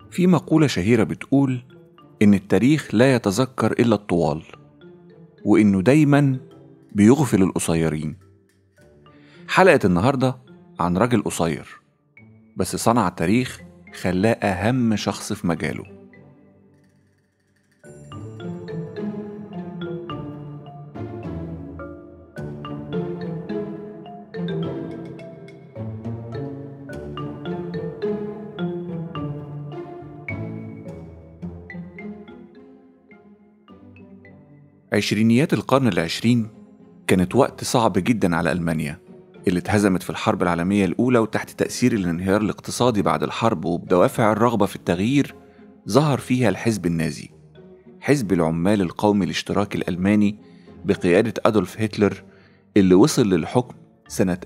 في مقولة شهيرة بتقول إن التاريخ لا يتذكر إلا الطوال، وإنه دايماً بيغفل القصيرين. حلقة النهاردة عن راجل قصير بس صنع التاريخ، خلاه أهم شخص في مجاله. عشرينيات القرن العشرين كانت وقت صعب جدا على ألمانيا اللي اتهزمت في الحرب العالمية الأولى، وتحت تأثير الانهيار الاقتصادي بعد الحرب وبدوافع الرغبة في التغيير ظهر فيها الحزب النازي، حزب العمال القومي الاشتراكي الألماني بقيادة أدولف هتلر، اللي وصل للحكم سنة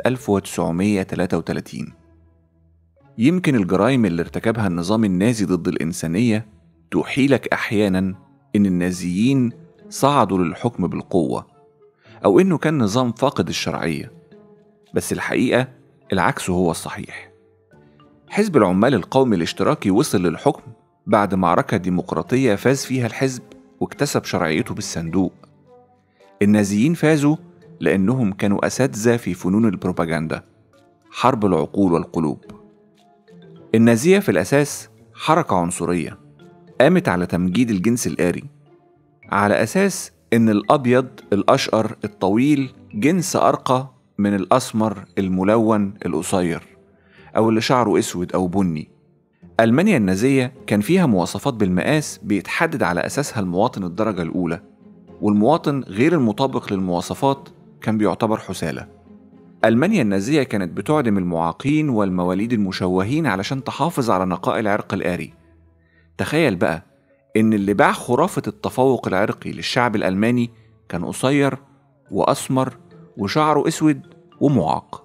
1933. يمكن الجرائم اللي ارتكبها النظام النازي ضد الإنسانية توحيلك أحياناً إن النازيين صعدوا للحكم بالقوة، أو إنه كان نظام فاقد الشرعية، بس الحقيقة العكس هو الصحيح. حزب العمال القومي الاشتراكي وصل للحكم بعد معركة ديمقراطية فاز فيها الحزب واكتسب شرعيته بالصندوق. النازيين فازوا لأنهم كانوا أساتذة في فنون البروباغندا، حرب العقول والقلوب. النازية في الأساس حركة عنصرية قامت على تمجيد الجنس الآري، على أساس إن الأبيض الأشقر الطويل جنس أرقى من الأسمر الملون القصير أو اللي شعره أسود أو بني. ألمانيا النازية كان فيها مواصفات بالمقاس بيتحدد على أساسها المواطن الدرجة الأولى، والمواطن غير المطابق للمواصفات كان بيعتبر حسالة. ألمانيا النازية كانت بتعدم المعاقين والمواليد المشوهين علشان تحافظ على نقاء العرق الآري. تخيل بقى إن اللي باع خرافة التفوق العرقي للشعب الألماني كان قصير وأسمر وشعره أسود ومعاق.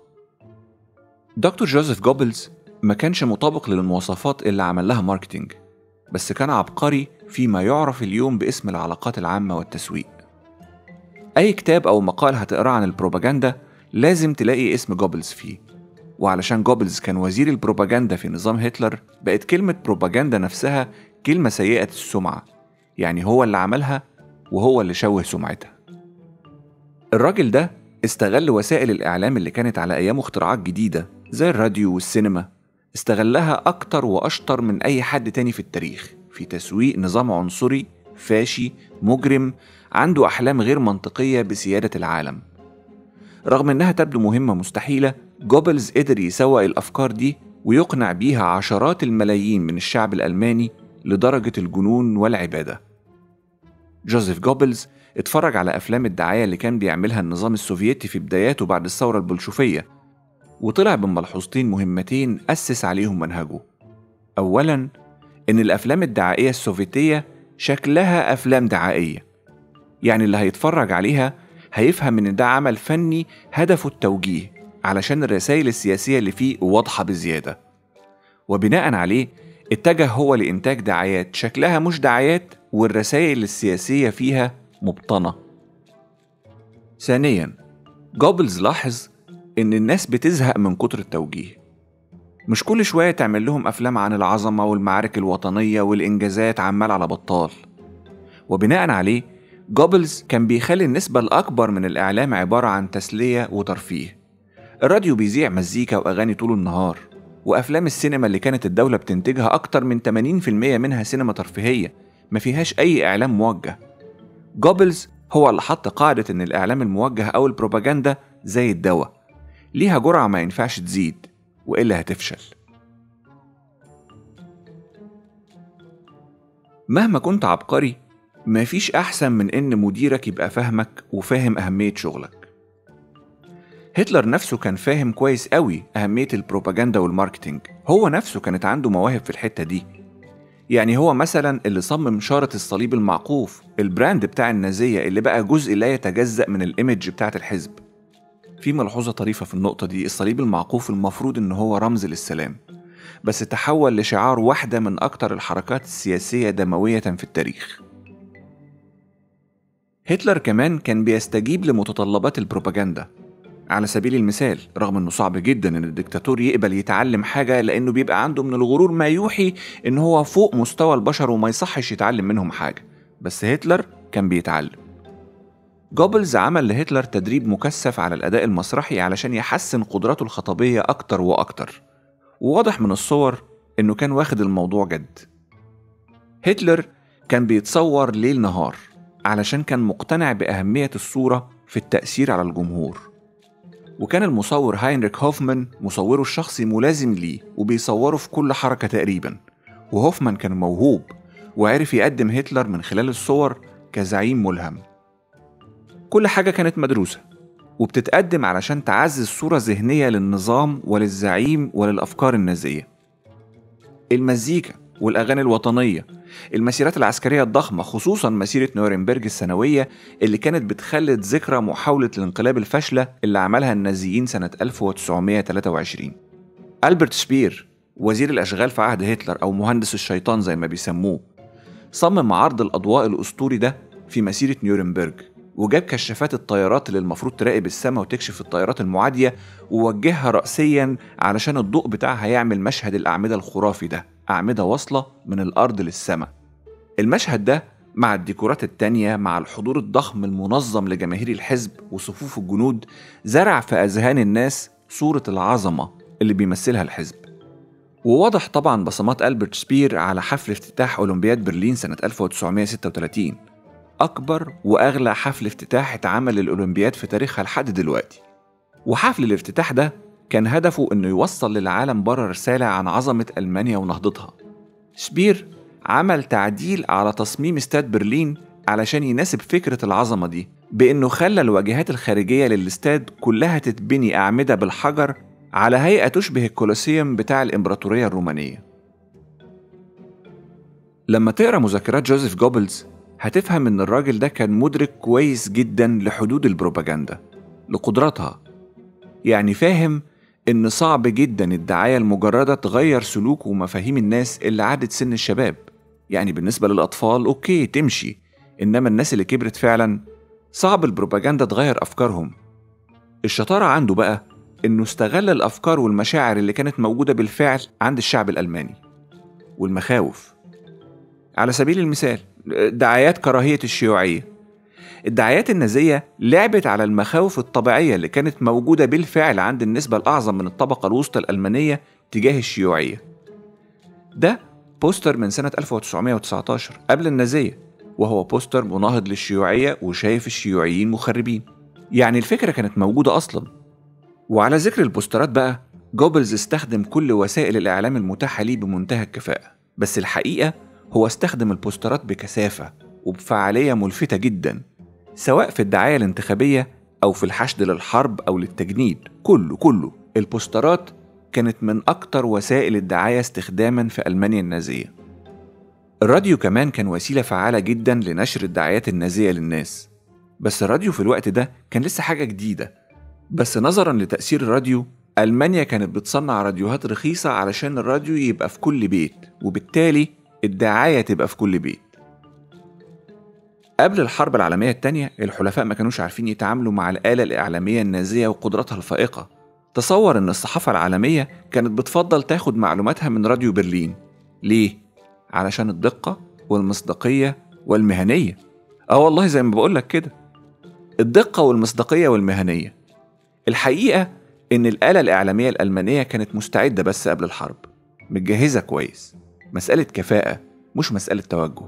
دكتور جوزيف جوبلز ما كانش مطابق للمواصفات اللي عمل لها ماركتينج، بس كان عبقري فيما يعرف اليوم باسم العلاقات العامة والتسويق. أي كتاب أو مقال هتقرأ عن البروباجندا لازم تلاقي اسم جوبلز فيه، وعلشان جوبلز كان وزير البروباجندا في نظام هتلر بقت كلمة بروباجندا نفسها كلمة سيئة السمعة، يعني هو اللي عملها وهو اللي شوه سمعتها. الراجل ده استغل وسائل الإعلام اللي كانت على أيامه اختراعات جديدة زي الراديو والسينما، استغلها أكتر وأشطر من أي حد تاني في التاريخ في تسويق نظام عنصري فاشي مجرم عنده أحلام غير منطقية بسيادة العالم. رغم إنها تبدو مهمة مستحيلة، جوبلز قدر يسوق الأفكار دي ويقنع بيها عشرات الملايين من الشعب الألماني لدرجة الجنون والعبادة. جوزيف جوبلز اتفرج على أفلام الدعاية اللي كان بيعملها النظام السوفيتي في بداياته بعد الثورة البلشفية، وطلع بملحوظتين مهمتين أسس عليهم منهجه. أولاً، إن الأفلام الدعائية السوفيتية شكلها أفلام دعائية، يعني اللي هيتفرج عليها هيفهم إن ده عمل فني هدفه التوجيه علشان الرسائل السياسية اللي فيه واضحة بزيادة، وبناء عليه اتجه هو لإنتاج دعايات شكلها مش دعايات والرسائل السياسية فيها مبطنة. ثانياً، جوبلز لاحظ إن الناس بتزهق من كتر التوجيه، مش كل شوية تعمل لهم أفلام عن العظمة والمعارك الوطنية والإنجازات عمال على بطال. وبناء عليه جوبلز كان بيخلي النسبة الأكبر من الإعلام عبارة عن تسلية وترفيه. الراديو بيذيع مزيكا وأغاني طول النهار، وأفلام السينما اللي كانت الدولة بتنتجها أكتر من 80% منها سينما ترفيهية ما فيهاش أي إعلام موجه. جوبلز هو اللي حط قاعدة إن الإعلام الموجه أو البروباجندا زي الدواء، ليها جرعة ما ينفعش تزيد وإلا هتفشل. مهما كنت عبقري، مفيش أحسن من إن مديرك يبقى فاهمك وفاهم أهمية شغلك. هتلر نفسه كان فاهم كويس قوي أهمية البروباجندا والماركتينج، هو نفسه كانت عنده مواهب في الحتة دي. يعني هو مثلا اللي صمم شارة الصليب المعقوف، البراند بتاع النازية اللي بقى جزء لا يتجزأ من الإيمج بتاعت الحزب. في ملحوظة طريفة في النقطة دي، الصليب المعقوف المفروض إن هو رمز للسلام، بس تحول لشعار واحدة من أكتر الحركات السياسية دموية في التاريخ. هتلر كمان كان بيستجيب لمتطلبات البروباجندا، على سبيل المثال، رغم انه صعب جدا ان الدكتاتور يقبل يتعلم حاجة لانه بيبقى عنده من الغرور ما يوحي ان هو فوق مستوى البشر وما يصحش يتعلم منهم حاجة، بس هتلر كان بيتعلم. جوبلز عمل لهتلر تدريب مكثف على الأداء المسرحي علشان يحسن قدراته الخطابية أكتر وأكتر، وواضح من الصور إنه كان واخد الموضوع جد. هتلر كان بيتصور ليل نهار علشان كان مقتنع بأهمية الصورة في التأثير على الجمهور، وكان المصور هاينريك هوفمان مصوره الشخصي ملازم ليه وبيصوره في كل حركة تقريبا. وهوفمان كان موهوب وعرف يقدم هتلر من خلال الصور كزعيم ملهم. كل حاجة كانت مدروسة وبتتقدم علشان تعزز صورة ذهنية للنظام وللزعيم وللأفكار النازية. المزيكا والأغاني الوطنية، المسيرات العسكرية الضخمة، خصوصا مسيرة نورنبرج السنوية اللي كانت بتخلد ذكرى محاولة الانقلاب الفاشلة اللي عملها النازيين سنة 1923. ألبرت شبير وزير الأشغال في عهد هتلر أو مهندس الشيطان زي ما بيسموه، صمم عرض الأضواء الأسطوري ده في مسيرة نورنبرج، وجاب كشافات الطيارات اللي المفروض تراقب السماء وتكشف الطيارات المعادية ووجهها رأسيا علشان الضوء بتاعها يعمل مشهد الأعمدة الخرافي ده، أعمدة واصلة من الأرض للسماء. المشهد ده مع الديكورات التانية مع الحضور الضخم المنظم لجماهير الحزب وصفوف الجنود زرع في أذهان الناس صورة العظمة اللي بيمثلها الحزب. وواضح طبعا بصمات ألبرت شبير على حفل افتتاح أولمبياد برلين سنة 1936، أكبر وأغلى حفل افتتاح اتعمل للأولمبياد في تاريخها لحد دلوقتي. وحفل الافتتاح ده كان هدفه إنه يوصل للعالم بره رسالة عن عظمة ألمانيا ونهضتها. شبير عمل تعديل على تصميم استاد برلين علشان يناسب فكرة العظمة دي، بإنه خلى الواجهات الخارجية للاستاد كلها تتبني أعمدة بالحجر على هيئة تشبه الكولوسيوم بتاع الإمبراطورية الرومانية. لما تقرأ مذكرات جوزيف جوبلز هتفهم إن الراجل ده كان مدرك كويس جدا لحدود البروباجندا، لقدراتها. يعني فاهم إن صعب جدا الدعاية المجردة تغير سلوك ومفاهيم الناس اللي عدت سن الشباب. يعني بالنسبة للأطفال أوكي تمشي، إنما الناس اللي كبرت فعلا صعب البروباجندا تغير أفكارهم. الشطارة عنده بقى إنه استغل الأفكار والمشاعر اللي كانت موجودة بالفعل عند الشعب الألماني والمخاوف. على سبيل المثال دعايات كراهية الشيوعية. الدعايات النازية لعبت على المخاوف الطبيعية اللي كانت موجودة بالفعل عند النسبة الأعظم من الطبقة الوسطى الألمانية تجاه الشيوعية. ده بوستر من سنة 1919 قبل النازية، وهو بوستر مناهض للشيوعية وشايف الشيوعيين مخربين. يعني الفكرة كانت موجودة أصلا. وعلى ذكر البوسترات بقى، جوبلز استخدم كل وسائل الإعلام المتاحة ليه بمنتهى الكفاءة، بس الحقيقة هو استخدم البوسترات بكثافة وبفعالية ملفتة جدا، سواء في الدعاية الانتخابية أو في الحشد للحرب أو للتجنيد. كله البوسترات كانت من أكتر وسائل الدعاية استخداما في ألمانيا النازية. الراديو كمان كان وسيلة فعالة جدا لنشر الدعايات النازية للناس، بس الراديو في الوقت ده كان لسه حاجة جديدة. بس نظرا لتأثير الراديو، ألمانيا كانت بتصنع راديوهات رخيصة علشان الراديو يبقى في كل بيت، وبالتالي الدعاية تبقى في كل بيت. قبل الحرب العالمية التانية الحلفاء ما كانوش عارفين يتعاملوا مع الآلة الإعلامية النازية وقدراتها الفائقة. تصور إن الصحافة العالمية كانت بتفضل تاخد معلوماتها من راديو برلين. ليه؟ علشان الدقة والمصداقية والمهنية. والله زي ما بقولك كده، الدقة والمصداقية والمهنية. الحقيقة إن الآلة الإعلامية الألمانية كانت مستعدة بس قبل الحرب، متجهزة كويس، مسألة كفاءة مش مسألة توجه.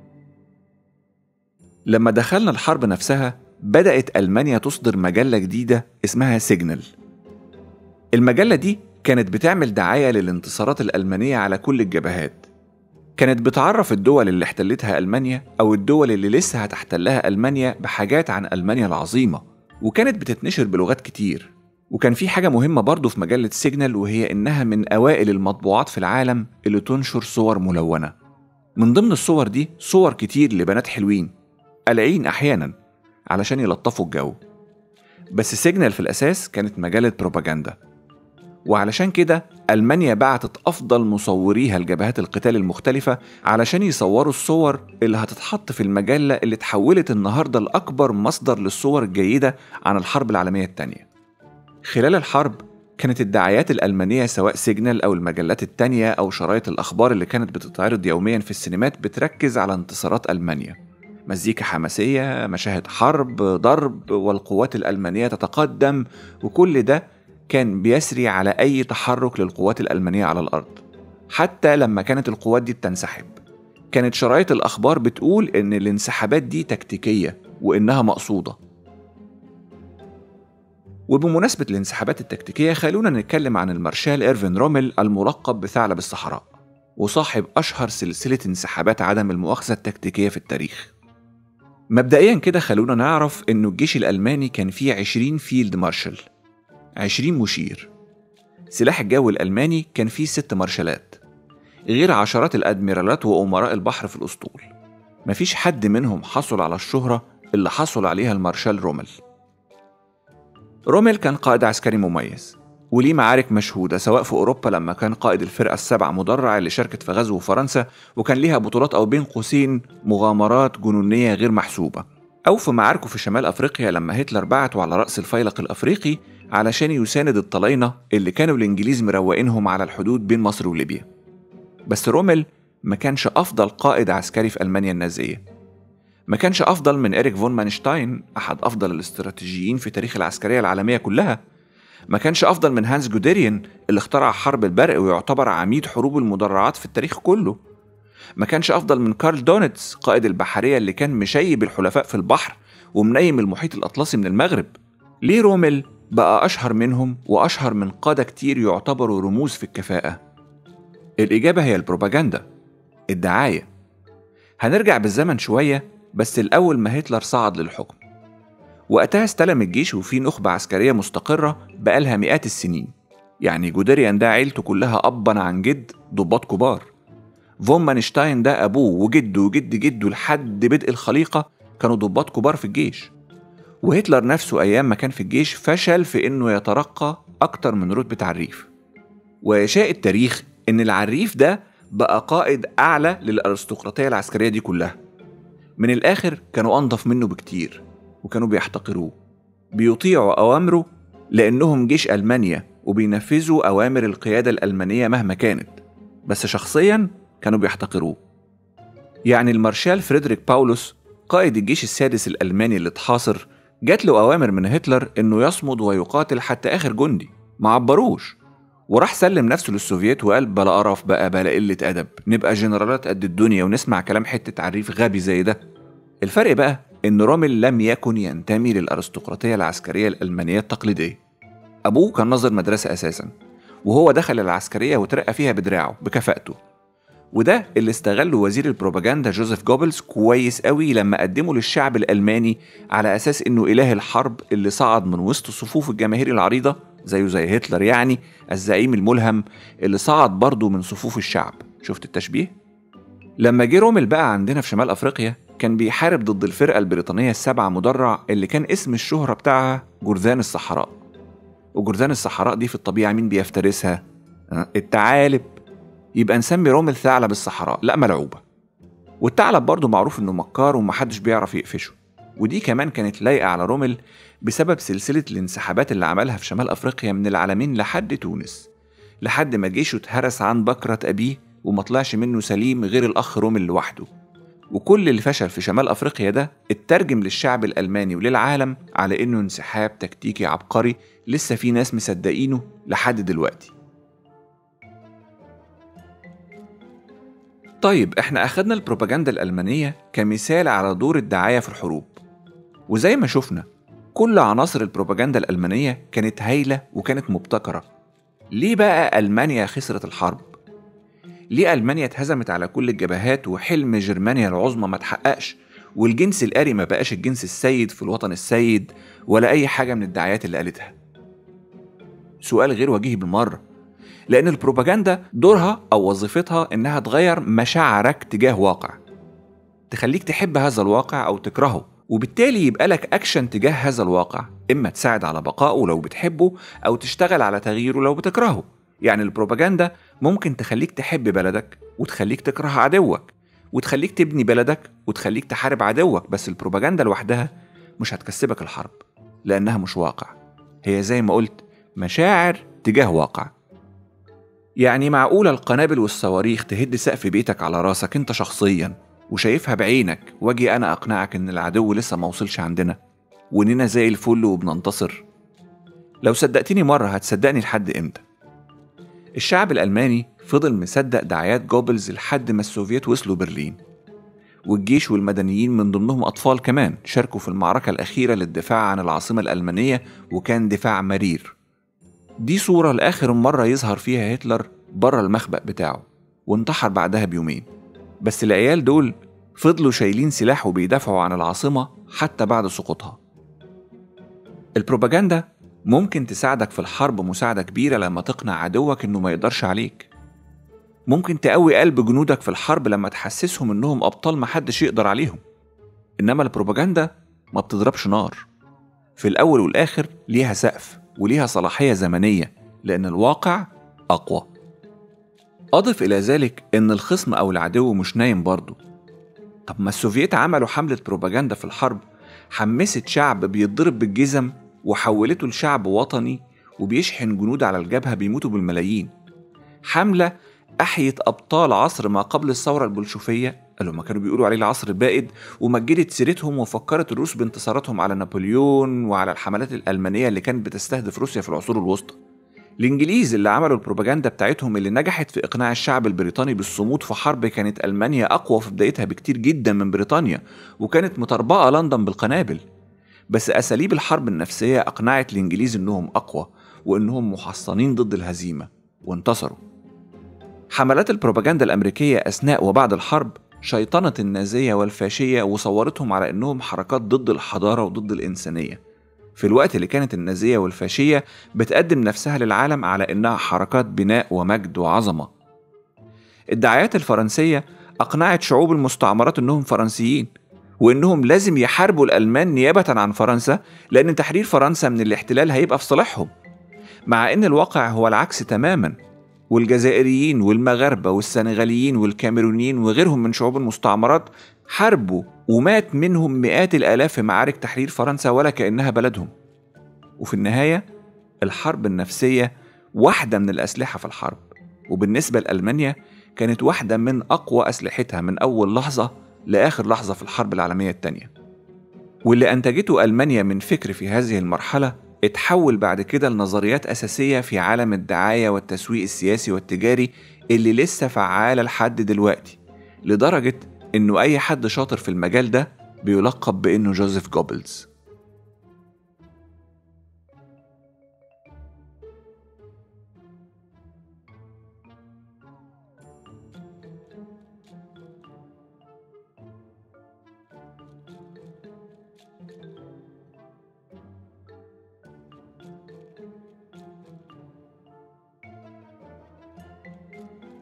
لما دخلنا الحرب نفسها بدأت ألمانيا تصدر مجلة جديدة اسمها سيجنال. المجلة دي كانت بتعمل دعاية للانتصارات الألمانية على كل الجبهات. كانت بتعرف الدول اللي احتلتها ألمانيا أو الدول اللي لسه هتحتلها ألمانيا بحاجات عن ألمانيا العظيمة، وكانت بتتنشر بلغات كتير. وكان في حاجة مهمة برضو في مجلة سيجنال، وهي إنها من أوائل المطبوعات في العالم اللي تنشر صور ملونة. من ضمن الصور دي صور كتير لبنات حلوين قلعين أحيانا علشان يلطفوا الجو. بس سيجنال في الأساس كانت مجلة بروباجندا، وعلشان كده ألمانيا بعتت أفضل مصوريها لجبهات القتال المختلفة علشان يصوروا الصور اللي هتتحط في المجلة اللي تحولت النهاردة لأكبر مصدر للصور الجيدة عن الحرب العالمية التانية. خلال الحرب كانت الدعايات الألمانية سواء سيجنال أو المجلات التانية أو شرايط الأخبار اللي كانت بتتعرض يوميا في السينمات بتركز على انتصارات ألمانيا، مزيكا حماسية، مشاهد حرب، ضرب، والقوات الألمانية تتقدم، وكل ده كان بيسري على أي تحرك للقوات الألمانية على الأرض. حتى لما كانت القوات دي بتنسحب كانت شرايط الأخبار بتقول إن الانسحابات دي تكتيكية وإنها مقصودة. وبمناسبة الانسحابات التكتيكية خلونا نتكلم عن المارشال إيرفين رومل الملقب بثعلب الصحراء، وصاحب أشهر سلسلة انسحابات عدم المؤاخذة التكتيكية في التاريخ. مبدئيا كده خلونا نعرف إنه الجيش الألماني كان فيه 20 فيلد مارشال، 20 مشير. سلاح الجو الألماني كان فيه 6 مارشالات، غير عشرات الأدميرالات وأمراء البحر في الأسطول. مفيش حد منهم حصل على الشهرة اللي حصل عليها المارشال رومل. رومل كان قائد عسكري مميز وليه معارك مشهودة، سواء في أوروبا لما كان قائد الفرقة السبع مدرع اللي شاركت في غزو فرنسا وكان ليها بطولات أو بين قوسين مغامرات جنونية غير محسوبة، أو في معاركه في شمال أفريقيا لما هتلر بعته على رأس الفيلق الأفريقي علشان يساند الطلاينة اللي كانوا الإنجليز مروقينهم على الحدود بين مصر وليبيا. بس رومل ما كانش أفضل قائد عسكري في ألمانيا النازية، ما كانش أفضل من إريك فون مانشتاين أحد أفضل الاستراتيجيين في تاريخ العسكرية العالمية كلها، ما كانش أفضل من هانس جوديريان اللي اخترع حرب البرق ويعتبر عميد حروب المدرعات في التاريخ كله، ما كانش أفضل من كارل دونيتس قائد البحرية اللي كان مشيب الحلفاء في البحر ومنيم المحيط الأطلسي من المغرب. ليه رومل بقى أشهر منهم وأشهر من قادة كتير يعتبروا رموز في الكفاءة؟ الإجابة هي البروباجندا، الدعاية. هنرجع بالزمن شوية، بس الأول ما هتلر صعد للحكم وقتها استلم الجيش وفيه نخبة عسكرية مستقرة بقالها مئات السنين. يعني جوديريان ده عيلته كلها أبا عن جد ضباط كبار، فون مانشتاين ده أبوه وجده وجد جده لحد بدء الخليقة كانوا ضباط كبار في الجيش. وهتلر نفسه أيام ما كان في الجيش فشل في إنه يترقى أكتر من رتبة عريف، ويشاء التاريخ إن العريف ده بقى قائد أعلى للأرستقراطية العسكرية دي كلها. من الآخر كانوا أنظف منه بكتير وكانوا بيحتقروه، بيطيعوا أوامره لأنهم جيش ألمانيا وبينفذوا أوامر القيادة الألمانية مهما كانت، بس شخصيا كانوا بيحتقروه. يعني المارشال فريدريك باولوس قائد الجيش السادس الألماني اللي اتحاصر جات له أوامر من هتلر إنه يصمد ويقاتل حتى آخر جندي، ما عبروش، وراح سلم نفسه للسوفييت وقال بلا قرف بقى، بلا قلة أدب، نبقى جنرالات قد الدنيا ونسمع كلام حتة عريف غبي زي ده. الفرق بقى إن رومل لم يكن ينتمي للأرستقراطية العسكرية الألمانية التقليدية. أبوه كان ناظر مدرسة أساسا، وهو دخل العسكرية وترقى فيها بدراعه بكفاءته، وده اللي استغله وزير البروباجندا جوزيف جوبلز كويس قوي لما قدمه للشعب الألماني على أساس إنه إله الحرب اللي صعد من وسط صفوف الجماهير العريضة زيه زي هتلر، يعني الزعيم الملهم اللي صعد برضه من صفوف الشعب. شفت التشبيه؟ لما جه رومل بقى عندنا في شمال أفريقيا كان بيحارب ضد الفرقة البريطانية السبع مدرع اللي كان اسم الشهرة بتاعها جرذان الصحراء. وجرذان الصحراء دي في الطبيعة مين بيفترسها؟ الثعالب. يبقى نسمي رومل ثعلب الصحراء، لا ملعوبة. والثعلب برضه معروف انه مكار ومحدش بيعرف يقفشه، ودي كمان كانت لايقة على رومل بسبب سلسلة الانسحابات اللي عملها في شمال أفريقيا من العلمين لحد تونس، لحد ما جيشه اتهرس عن بكرة أبيه وما طلعش منه سليم غير الأخ رومل لوحده. وكل اللي فشل في شمال أفريقيا ده اترجم للشعب الألماني وللعالم على إنه انسحاب تكتيكي عبقري لسه في ناس مصدقينه لحد دلوقتي. طيب احنا أخدنا البروباجندا الألمانية كمثال على دور الدعاية في الحروب، وزي ما شفنا كل عناصر البروباجندا الألمانية كانت هايلة وكانت مبتكرة. ليه بقى ألمانيا خسرت الحرب؟ ليه ألمانيا اتهزمت على كل الجبهات وحلم جرمانيا العظمى ما تحققش، والجنس الآري ما بقاش الجنس السيد في الوطن السيد، ولا أي حاجة من الدعايات اللي قالتها؟ سؤال غير وجيه بالمرة، لأن البروباجندا دورها أو وظيفتها إنها تغير مشاعرك تجاه واقع، تخليك تحب هذا الواقع أو تكرهه، وبالتالي يبقى لك أكشن تجاه هذا الواقع، إما تساعد على بقائه لو بتحبه أو تشتغل على تغييره لو بتكرهه. يعني البروباجندا ممكن تخليك تحب بلدك وتخليك تكره عدوك، وتخليك تبني بلدك وتخليك تحارب عدوك، بس البروباجندا لوحدها مش هتكسبك الحرب لأنها مش واقع. هي زي ما قلت مشاعر تجاه واقع. يعني معقولة القنابل والصواريخ تهد سقف بيتك على راسك انت شخصيا وشايفها بعينك، واجي انا اقنعك ان العدو لسه موصلش عندنا واننا زي الفل وبننتصر؟ لو صدقتني مرة هتصدقني لحد امتى؟ الشعب الألماني فضل مصدق دعايات جوبلز لحد ما السوفييت وصلوا برلين، والجيش والمدنيين من ضمنهم أطفال كمان شاركوا في المعركة الأخيرة للدفاع عن العاصمة الألمانية، وكان دفاع مرير. دي صورة لآخر مرة يظهر فيها هتلر بره المخبأ بتاعه، وانتحر بعدها بيومين. بس العيال دول فضلوا شايلين سلاح وبيدافعوا عن العاصمة حتى بعد سقوطها. البروباجندا ممكن تساعدك في الحرب مساعدة كبيرة لما تقنع عدوك إنه ما يقدرش عليك. ممكن تقوي قلب جنودك في الحرب لما تحسسهم إنهم أبطال محدش يقدر عليهم. إنما البروباجندا ما بتضربش نار، في الأول والآخر ليها سقف وليها صلاحية زمنية، لأن الواقع أقوى. أضف إلى ذلك إن الخصم أو العدو مش نايم برضه. طب ما السوفييت عملوا حملة بروباجندا في الحرب، حمست شعب بيتضرب بالجزم وحولته لشعب وطني وبيشحن جنود على الجبهة بيموتوا بالملايين. حملة أحيت أبطال عصر ما قبل الثورة البلشفية اللي ما كانوا بيقولوا عليه العصر البائد، ومجدت سيرتهم وفكرت الروس بانتصاراتهم على نابليون وعلى الحملات الألمانية اللي كانت بتستهدف روسيا في العصور الوسطى. الإنجليز اللي عملوا البروباجندا بتاعتهم اللي نجحت في إقناع الشعب البريطاني بالصمود في حرب كانت ألمانيا أقوى في بدايتها بكتير جدا من بريطانيا، وكانت مطربقة لندن بالقنابل. بس أساليب الحرب النفسية أقنعت الإنجليز إنهم أقوى وإنهم محصنين ضد الهزيمة، وانتصروا. حملات البروباجندا الأمريكية أثناء وبعد الحرب شيطنت النازية والفاشية وصورتهم على إنهم حركات ضد الحضارة وضد الإنسانية، في الوقت اللي كانت النازية والفاشية بتقدم نفسها للعالم على إنها حركات بناء ومجد وعظمة. الدعايات الفرنسية أقنعت شعوب المستعمرات إنهم فرنسيين، وإنهم لازم يحاربوا الألمان نيابة عن فرنسا، لأن تحرير فرنسا من الاحتلال هيبقى في صالحهم. مع إن الواقع هو العكس تماما، والجزائريين والمغاربة والسنغاليين والكاميرونيين وغيرهم من شعوب المستعمرات حاربوا ومات منهم مئات الآلاف في معارك تحرير فرنسا ولا كأنها بلدهم. وفي النهاية الحرب النفسية واحدة من الأسلحة في الحرب، وبالنسبة لألمانيا كانت واحدة من أقوى أسلحتها من أول لحظة لآخر لحظة في الحرب العالمية الثانية. واللي أنتجته ألمانيا من فكر في هذه المرحلة اتحول بعد كده لنظريات أساسية في عالم الدعاية والتسويق السياسي والتجاري اللي لسه فعالة لحد دلوقتي، لدرجة إنه أي حد شاطر في المجال ده بيلقب بإنه جوزيف جوبلز.